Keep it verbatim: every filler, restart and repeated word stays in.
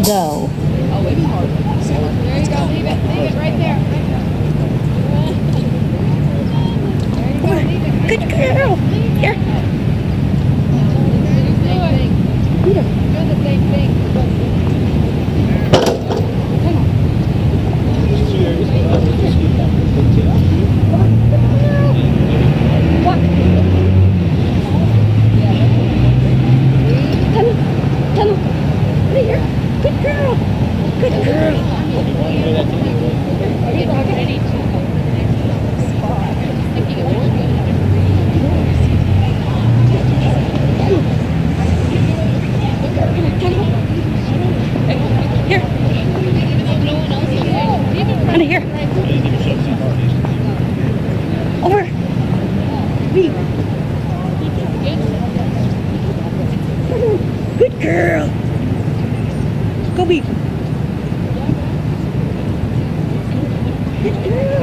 go. Oh, it's hard. There you go. Leave it. Leave it right there. There you go. Leave it. Good girl. Here. Do the same thing. What? Tunnel. Tunnel. Right here. Good girl. Good girl. Here. Under here. Over. Beep. Good girl. Go beep. Good girl.